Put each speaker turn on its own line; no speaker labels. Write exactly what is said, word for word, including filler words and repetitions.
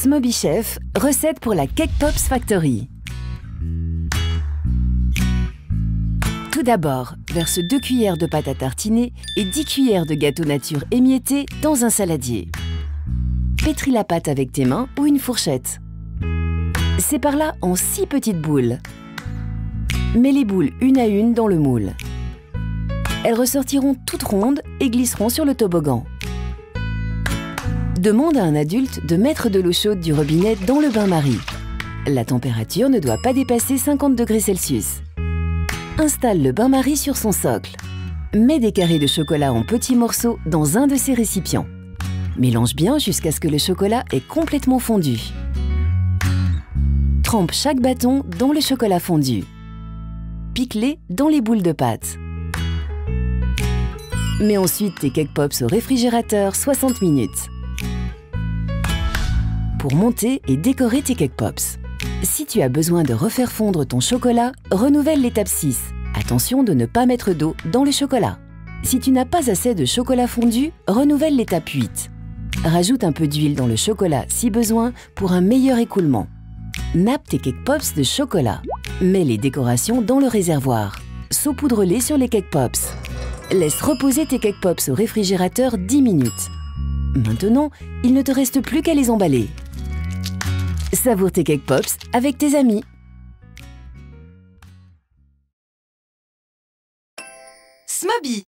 Smoby Chef, recette pour la Cake Pops Factory. Tout d'abord, verse deux cuillères de pâte à tartiner et dix cuillères de gâteau nature émietté dans un saladier. Pétris la pâte avec tes mains ou une fourchette. Sépare-la en six petites boules. Mets les boules une à une dans le moule. Elles ressortiront toutes rondes et glisseront sur le toboggan. Demande à un adulte de mettre de l'eau chaude du robinet dans le bain-marie. La température ne doit pas dépasser cinquante degrés Celsius. Installe le bain-marie sur son socle. Mets des carrés de chocolat en petits morceaux dans un de ces récipients. Mélange bien jusqu'à ce que le chocolat ait complètement fondu. Trempe chaque bâton dans le chocolat fondu. Pique-les dans les boules de pâte. Mets ensuite tes cake pops au réfrigérateur soixante minutes. Pour monter et décorer tes cake pops. Si tu as besoin de refaire fondre ton chocolat, renouvelle l'étape six. Attention de ne pas mettre d'eau dans le chocolat. Si tu n'as pas assez de chocolat fondu, renouvelle l'étape huit. Rajoute un peu d'huile dans le chocolat si besoin pour un meilleur écoulement. Nappe tes cake pops de chocolat. Mets les décorations dans le réservoir. Saupoudre-les sur les cake pops. Laisse reposer tes cake pops au réfrigérateur dix minutes. Maintenant, il ne te reste plus qu'à les emballer. Savoure tes cake pops avec tes amis.
Smoby.